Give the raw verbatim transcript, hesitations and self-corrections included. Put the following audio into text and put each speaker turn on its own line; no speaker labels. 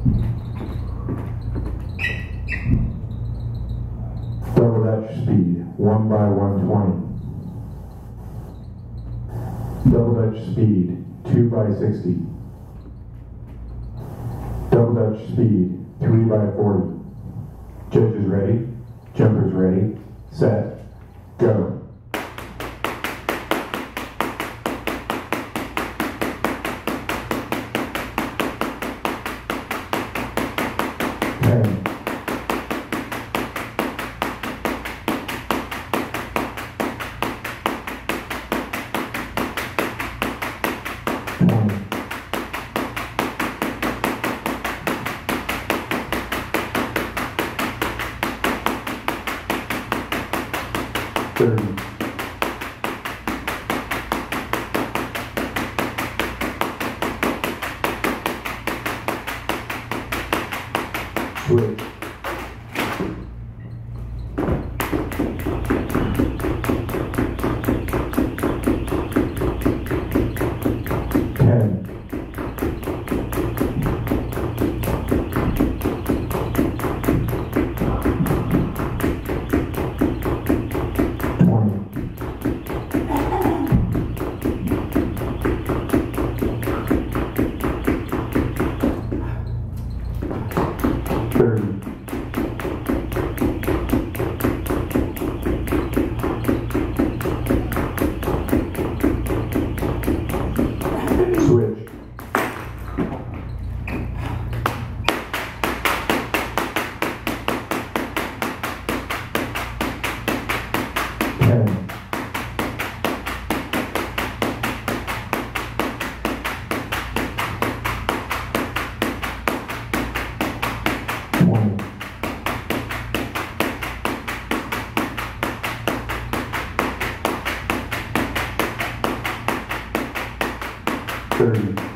Double Dutch speed, one by one twenty. Double Dutch speed, two by sixty. Double Dutch speed, three by forty. Judges ready, jumpers ready, set, go. ten. twenty. thirty. Switch. ten. thirty. Switch. ten. twenty. thirty.